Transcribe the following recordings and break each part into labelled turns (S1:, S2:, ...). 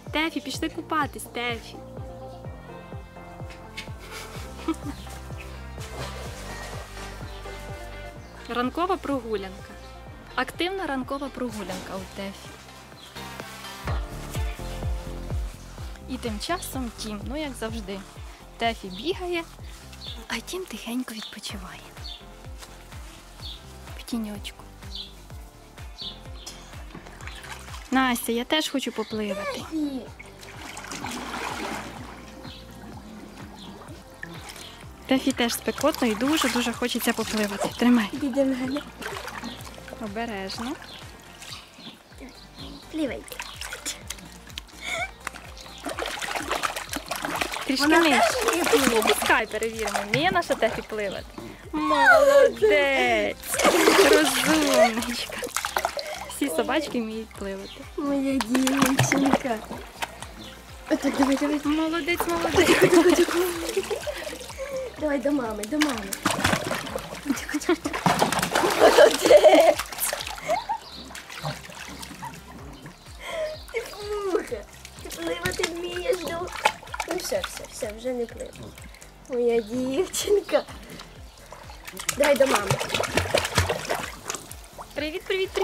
S1: Тефі, пішли купатись, Тефі. Ранкова прогулянка. Активна ранкова прогулянка у Тефі. І тим часом Тім, ну як завжди, Тефі бігає, а Тім тихенько відпочиває. В тіньочку. Настя, я теж хочу попливати. Тефі теж спекотно і дуже-дуже хочеться попливати. Тримай.
S2: Іди до мене.
S1: Обережно.
S2: Пливайте.
S1: Трішки
S2: Вона
S1: нижче.
S2: теж вміє пливати?
S1: Пускай перевіримо, вміє наша Тефі пливати? Молодець! Розумничка. Всі собачки вміють пливати.
S2: Моя дівчинка. Отак, давай.
S1: Молодець, молодець.
S2: Давай до мами, до мами. Молодець. Ти пуха. Ти пливати вмієш, ну. Ну все, вже не пливу. Моя дівчинка. Давай до мами.
S1: Привіт.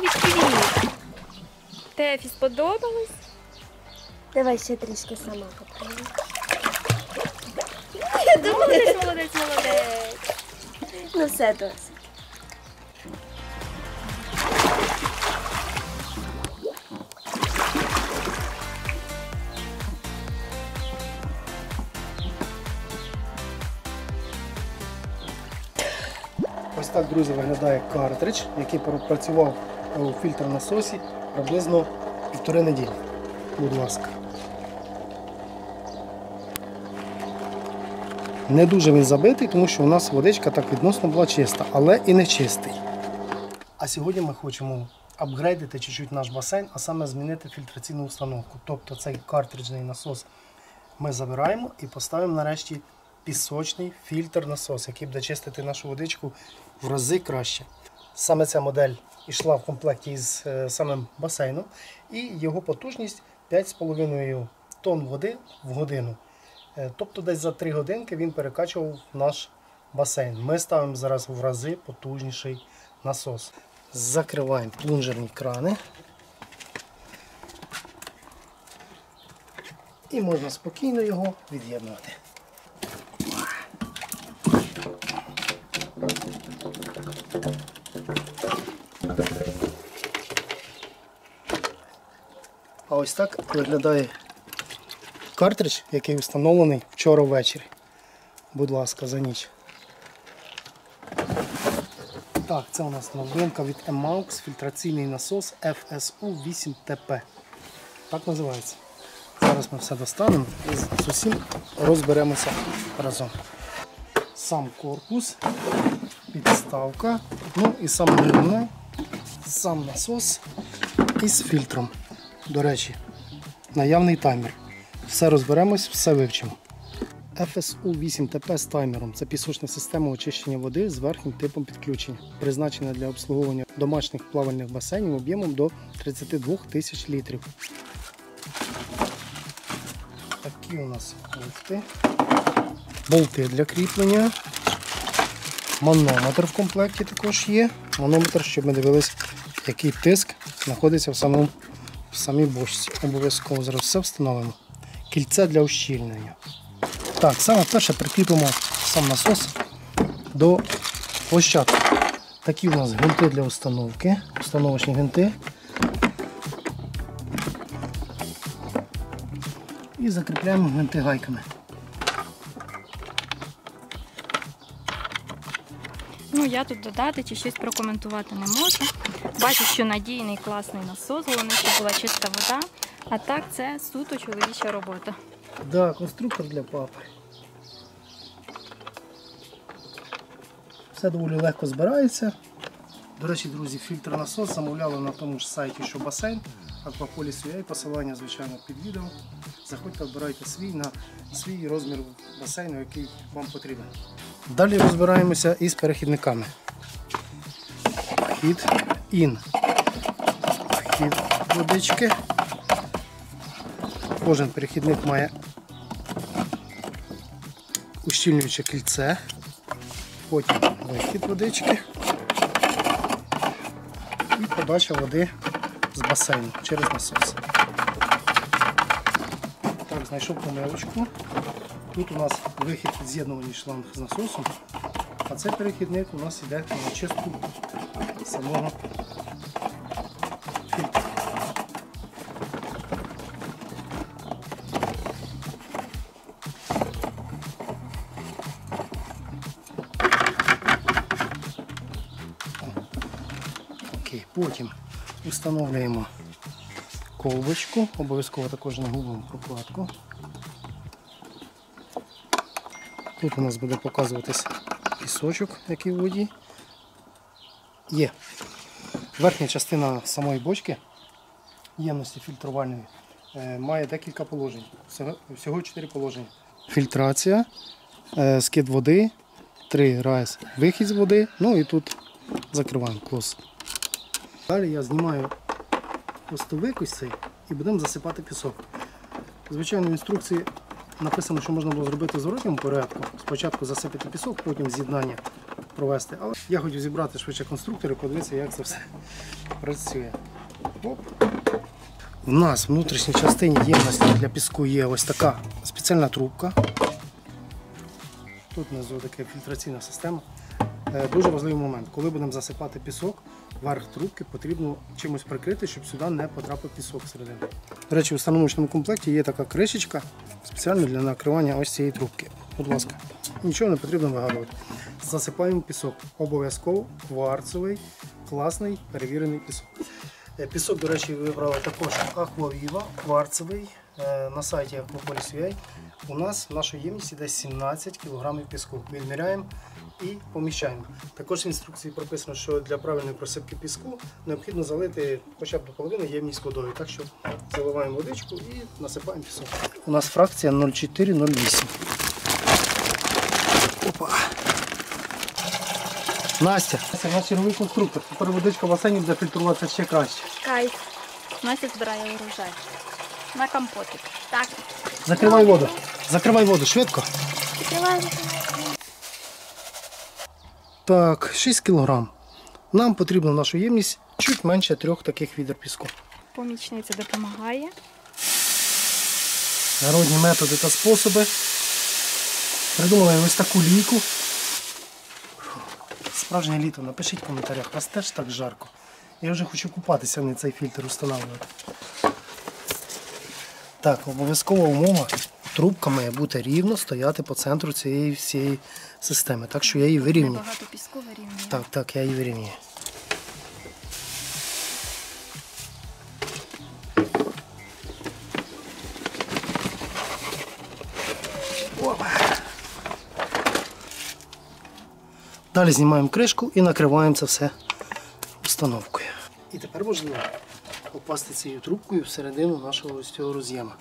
S1: Тефі, сподобалось?
S2: Давай ще трішки сама попливу.
S1: Молодець.
S2: Ну все, досить.
S3: Ось так, друзі, виглядає картридж, який пропрацював у фільтр-насосі приблизно 1,5 неділі. Будь ласка. Не дуже він забитий, тому що у нас водичка так відносно була чиста, але і не чистий. А сьогодні ми хочемо апгрейдити чуть-чуть наш басейн, а саме змінити фільтраційну установку. Тобто цей картриджний насос ми забираємо і поставимо нарешті пісочний фільтр-насос, який буде чистити нашу водичку в рази краще. Саме ця модель йшла в комплекті із самим басейном, і його потужність 5,5 тонн води в годину. Тобто десь за 3 годинки він перекачував наш басейн. Ми ставимо зараз в рази потужніший насос. Закриваємо плунжерні крани. І можна спокійно його від'єднувати. А ось так виглядає картридж, який встановлений вчора ввечері. Будь ласка, за ніч. Так, це у нас новинка від Emaux, фільтраційний насос FSU 8TP. Так називається. Зараз ми все достанемо і з усім розберемося разом. Сам корпус, підставка, ну і саме головне, сам насос із фільтром. До речі, наявний таймер. Все розберемось, все вивчимо. FSU 8TP з таймером. Це пісочна система очищення води з верхнім типом підключення, призначена для обслуговування домашніх плавальних басейнів об'ємом до 32 тисяч літрів. Такі у нас болти. Болти для кріплення. Манометр в комплекті також є. Манометр, щоб ми дивились, який тиск знаходиться в самій бочці. Обов'язково зараз все встановимо. Кільце для ущільнення. Так, саме перше прикріпимо сам насос до площадки. Такі у нас гвинти для установки, установочні гвинти. І закріпляємо гвинти гайками.
S1: Ну, я тут додати чи щось прокоментувати не можу. Бачу, що надійний, класний насос, головне, щоб була чиста вода. А так, це суто чоловіча робота.
S3: Так, да, конструктор для папи. Все доволі легко збирається. До речі, друзі, фільтр-насос замовляли на тому ж сайті, що басейн, Aquapolis.ua, посилання, звичайно, під відео. Заходьте, обирайте свій на свій розмір басейну, який вам потрібен. Далі розбираємося із перехідниками. Вхід, ін. Вхід водички. Кожен перехідник має ущільнююче кільце, потім вихід водички і подача води з басейну через насос. Так, знайшов помилочку. Тут у нас вихід з'єднуваний шланг з насосом, а цей перехідник у нас йде на чистку самого фільтру. Окей, потім встановлюємо ковбочку, обов'язково також на губну прокладку. Тут у нас буде показуватись пісочок, який в воді є. Верхня частина самої бочки ємності фільтрувальної має декілька положень. Всього 4 положення. Фільтрація, скид води, 3 раз вихід з води, ну і тут закриваємо клос. Далі я знімаю хвостовик ось цей і будемо засипати пісок. Звичайно, в інструкції написано, що можна було зробити в зворотньому порядку. Спочатку засипати пісок, потім з'єднання провести. Але я хотів зібрати швидше конструктор і подивитися, як це все працює. Оп. У нас в внутрішній частині ємності для піску є ось така спеціальна трубка. Тут внизу така фільтраційна система. Дуже важливий момент. Коли будемо засипати пісок, верх трубки потрібно чимось прикрити, щоб сюди не потрапив пісок всередину. До речі, у установочному комплекті є така кришечка спеціально для накривання ось цієї трубки. Будь ласка, нічого не потрібно вигадувати. Засипаємо пісок. Обов'язково кварцевий, класний, перевірений пісок. Пісок, до речі, вибрали також Aquaviva, кварцевий, на сайті Aquapolis.ua. У нас в нашу ємність йде 17 кг піску. Відміряємо і поміщаємо. Також в інструкції прописано, що для правильної просипки піску необхідно залити хоча б до половини ємність водою. Так що заливаємо водичку і насипаємо пісок. У нас фракція 0,4-0,8. Опа! Настя, це наш черговий конструктор. Тепер водичка в басейні буде фільтруватися ще краще.
S2: Кайф.
S1: Настя збирає урожай. На компотик.
S2: Так.
S3: Закривай воду. Закривай воду, швидко.
S2: Закриваємо.
S3: Так, 6 кг. Нам потрібно в нашу ємність чуть менше 3 таких відер піску.
S1: Помічниця допомагає.
S3: Народні методи та способи. Придумали ось таку лійку. Справжнє літо, напишіть в коментарях, вас теж так жарко. Я вже хочу купатися, а не цей фільтр встановлювати. Так, обов'язкова умова. Трубка має бути рівно стояти по центру цієї всієї системи. Так що я її вирівнюю.
S1: Багато піску вирівнює.
S3: Так, я її вирівнюю. Далі знімаємо кришку і накриваємо це все установкою. І тепер важливо попасти цією трубкою всередину нашого ось цього роз'єма.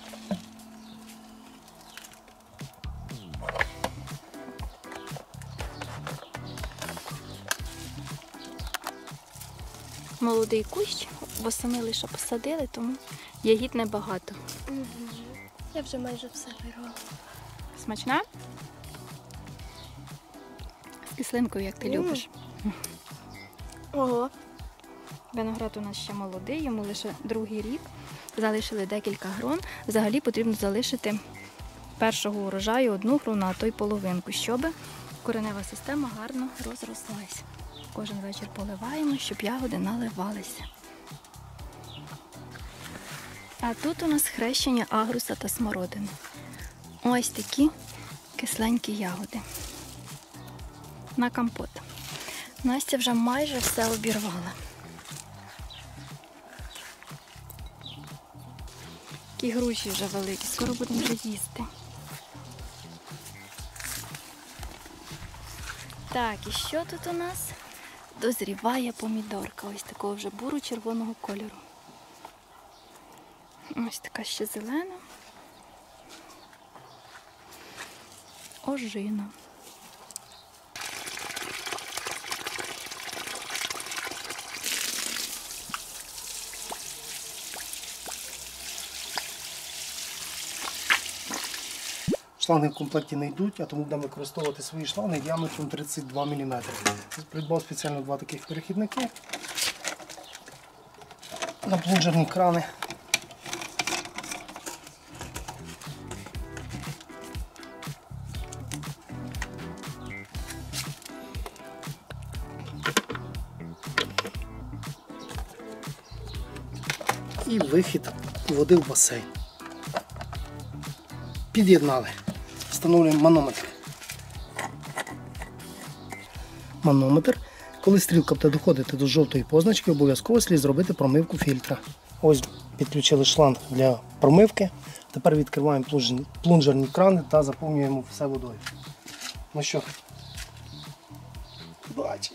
S1: Молодий кущ, восени лише посадили, тому ягід небагато.
S2: Я вже майже все вирвала.
S1: Смачна? З кислинкою, як ти любиш.
S2: Ого.
S1: Виноград у нас ще молодий, йому лише 2-й рік. Залишили декілька грон. Взагалі потрібно залишити першого урожаю 1 грону, а то й половинку, щоб коренева система гарно розрослася. Кожен вечір поливаємо, щоб ягоди наливалися. А тут у нас хрещення агруса та смородини. Ось такі кисленькі ягоди. На компот. Настя вже майже все обірвала. Такі груші вже великі, скоро будемо вже їсти. Так, і що тут у нас? Дозріває помідорка, ось такого вже буро-червоного кольору. Ось така ще зелена. Ожина.
S3: Шланги в комплекті не йдуть, а тому будемо використовувати свої шланги діаметром 32 мм. Придбав спеціально 2 таких перехідники на плунжерні крани. І вихід води в басейн. Під'єднали. Встановлюємо манометр. Манометр. Коли стрілка буде доходити до жовтої позначки, обов'язково слід зробити промивку фільтра. Ось підключили шланг для промивки. Тепер відкриваємо плунжерні крани та заповнюємо все водою. Ну що, удачі!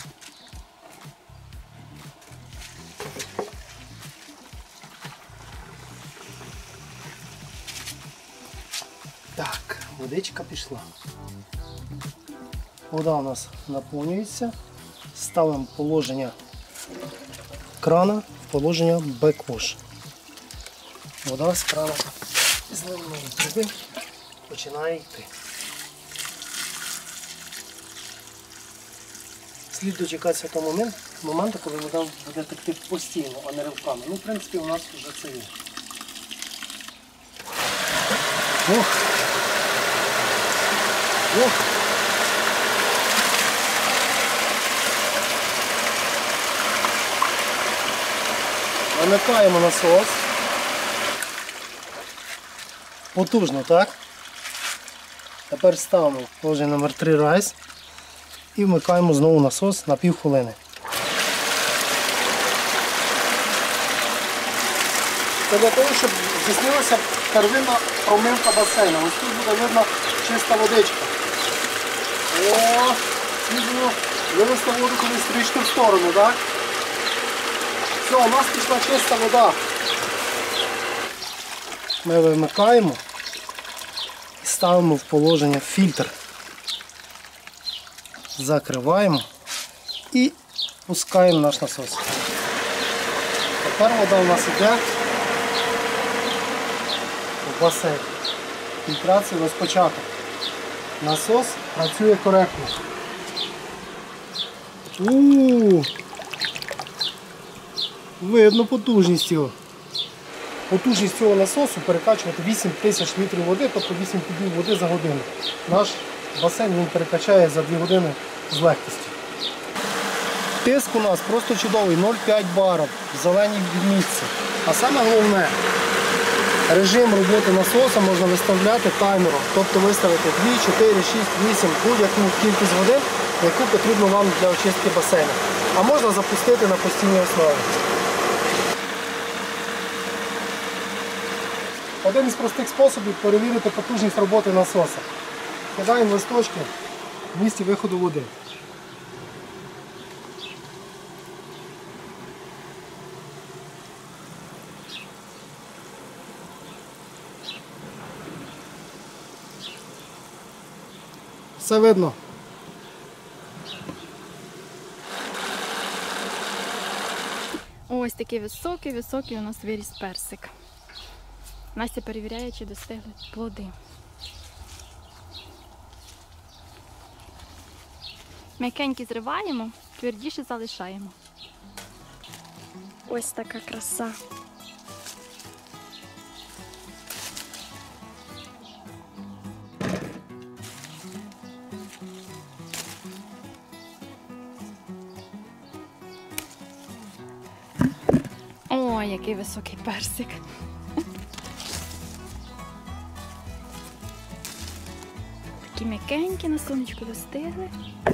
S3: Так, водичка пішла. Вода у нас наповнюється. Ставимо положення крана в положення беквош. Вода з крана зливної труби починає йти. Слід дочекатися того моменту, коли вода буде текти постійно, а не ривками. Ну, в принципі, у нас вже це є. Ох! Ох! Вимикаємо насос. Потужно, так? Тепер ставимо положення номер 3 райс і вмикаємо знову насос на півхвилини. Це для того, щоб здійснилася первинна промивка басейну. Ось тут буде видно чиста водичка. О, слідно вивести воду колись трішки в сторону, так? Все, у нас пішла чиста вода. Ми вимикаємо і ставимо в положення фільтр. Закриваємо і пускаємо наш насос. Тепер вода у нас йде в басейн. Фільтрація розпочата. Насос працює коректно. Видно потужність його. Потужність цього насосу перекачувати 8 тисяч літрів води, тобто 8 кубів води за годину. Наш басейн він перекачає за 2 години з легкістю. Тиск у нас просто чудовий, 0,5 барів в зеленій відмітці. А саме головне, режим роботи насоса можна виставляти таймером, тобто виставити 2, 4, 6, 8, будь-яку кількість води, яку потрібно вам для очистки басейну. А можна запустити на постійній основі. Один із простих способів перевірити потужність роботи насоса. Кидаємо листочки в місці виходу води. Все видно.
S1: Ось такий високий у нас виріс персик. Настя перевіряє, чи достигли плоди. М'якенькі зриваємо, твердіше залишаємо.
S2: Ось така краса.
S1: Ой, який високий персик. Такі м'якенькі, на сонечку достигли.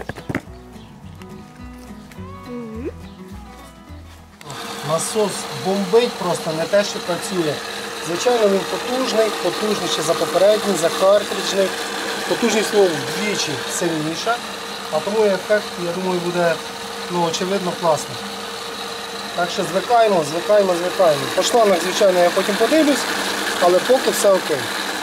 S3: Насос бомбить просто, не те, що працює. Звичайно, він потужніший за попередній, за картриджний. Потужність слово вдвічі сильніша, а тому ефект, я думаю, буде очевидно класний. Так що звикаємо. По шлангах, звичайно, я потім подивлюсь, але поки все окей.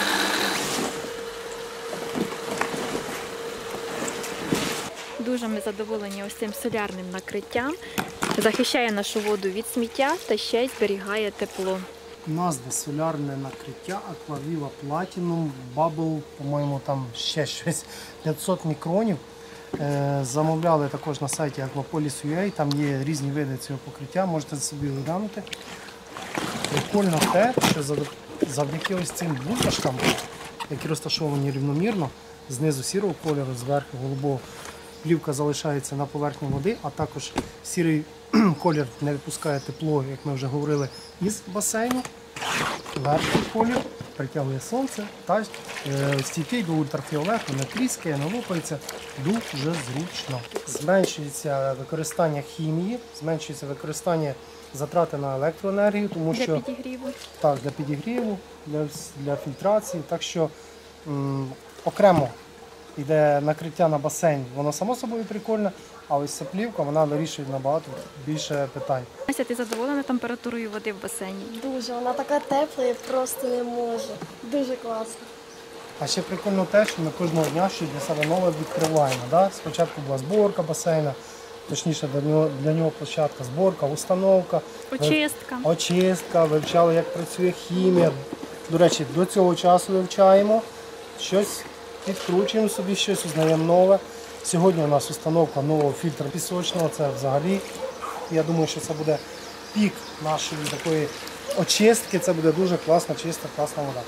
S1: Дуже ми задоволені ось цим солярним накриттям. Захищає нашу воду від сміття та ще й зберігає тепло.
S3: Назва солярне накриття Aquaviva Platinum Bubble, по-моєму, там ще щось 500 мікронів. Замовляли також на сайті Aquapolis.ua, там є різні види цього покриття, можете собі оглянути. Прикольно те, що завдяки ось цим бульбашкам, які розташовані рівномірно, знизу сірого кольору, зверху голубого, плівка залишається на поверхні води, а також сірий колір не випускає тепло, як ми вже говорили, із басейну. Верхній колір притягує сонце та стійкий до ультрафіолету, не тріскає, не лопається, дуже зручно. Зменшується використання хімії, зменшується використання затрати на електроенергію, тому
S1: Для
S3: що
S1: підігріву.
S3: так, для підігріву, для фільтрації. Так що окремо йде накриття на басейн, воно само собою прикольне, а ось ця плівка, вона вирішує набагато більше питань.
S1: Ася, ти задоволена температурою води в басейні?
S2: Дуже, вона така тепла, я просто не можу. Дуже класно.
S3: А ще прикольно те, що ми кожного дня щось для себе нове відкриваємо. Да? Спочатку була зборка басейна, точніше для нього площадка, зборка, установка,
S1: Очистка.
S3: вивчали, як працює хімія. До речі, до цього часу вивчаємо, щось відкручуємо собі, щось узнаємо нове. Сьогодні у нас установка нового фільтра пісочного, це взагалі, я думаю, що це буде пік нашої такої очистки, це буде дуже класна, чиста, класна вода.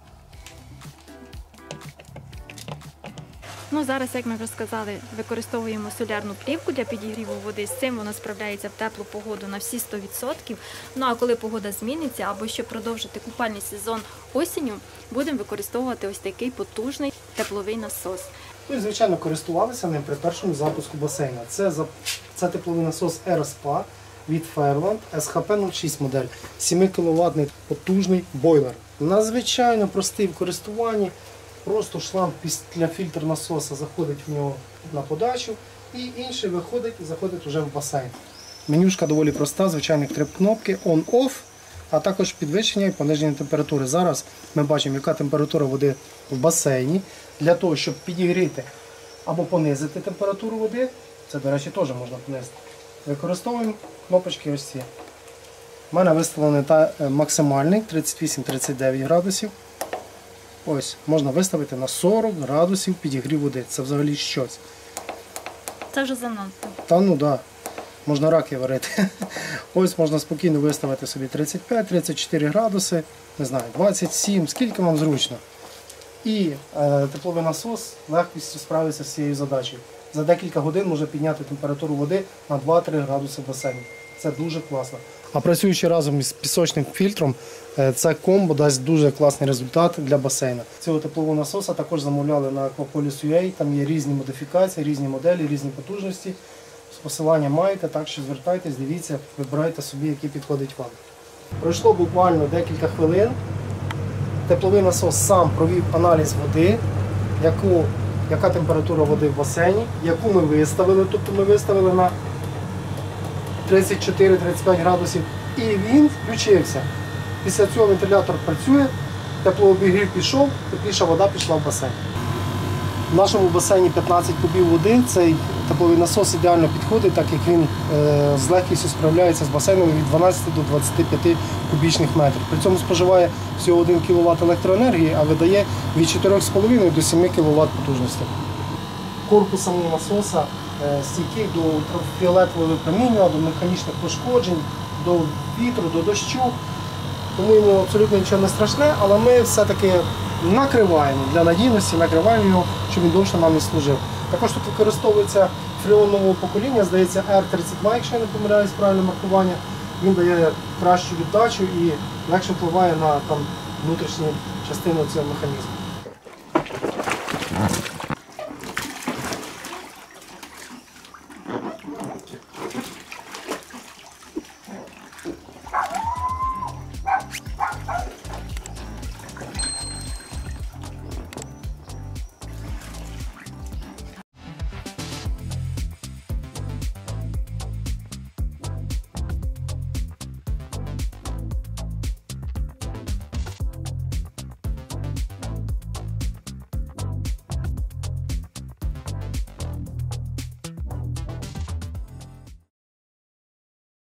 S1: Ну, зараз, як ми вже сказали, використовуємо солярну плівку для підігріву води. З цим вона справляється в теплу погоду на всі 100%. Ну, а коли погода зміниться, або щоб продовжити купальний сезон осінню, будемо використовувати ось такий потужний тепловий насос.
S3: Ну і, звичайно, користувалися ним при першому запуску басейну. Це тепловий насос AeroSpa від Fairland SHP-06 модель. 7 кВт потужний бойлер. Надзвичайно простий в користуванні. Просто шланг після фільтр насоса заходить в нього на подачу і інший виходить і заходить вже в басейн. Менюшка доволі проста, звичайних 3 кнопки On-Off, а також підвищення і пониження температури. Зараз ми бачимо, яка температура води в басейні. Для того, щоб підігріти або понизити температуру води, це, до речі, теж можна понизити, використовуємо кнопочки ось ці. У мене виставлений максимальний 38-39 градусів. Ось, можна виставити на 40 градусів підігрів води. Це взагалі щось.
S1: Це вже занадто.
S3: Та ну да, можна раки варити. Ось можна спокійно виставити собі 35-34 градуси, не знаю, 27, скільки вам зручно. І тепловий насос легкістю справиться з цією задачею. За декілька годин може підняти температуру води на 2-3 градуси в басейні. Це дуже класно. А працюючи разом із пісочним фільтром, це комбо дасть дуже класний результат для басейну. Цього теплового насоса також замовляли на Aquapolis.ua, там є різні модифікації, різні моделі, різні потужності. Посилання маєте, так що звертайтесь, дивіться, вибирайте собі, який підходить вам. Пройшло буквально декілька хвилин. Тепловий насос сам провів аналіз води, яка температура води в басейні, яку ми виставили, тобто ми виставили на 34-35 градусів, і він включився. Після цього вентилятор працює, теплообігрів пішов, тепліша вода пішла в басейн. В нашому басейні 15 кубів води, цей тепловий насос ідеально підходить, так як він з легкістю справляється з басейном від 12 до 25 кубічних метрів. При цьому споживає всього 1 кВт електроенергії, а видає від 4,5 до 7 кВт потужності. Корпус самого насоса стійкий до ультрафіолетового випромінювання, до механічних пошкоджень, до вітру, до дощу. Тому йому абсолютно нічого не страшне, але ми все-таки накриваємо для надійності, накриваємо його, щоб він довше нам не служив. Також тут використовується фреон нового покоління, здається R32, якщо я не помиляюсь, правильне маркування. Він дає кращу віддачу і легше впливає на внутрішню частину цього механізму.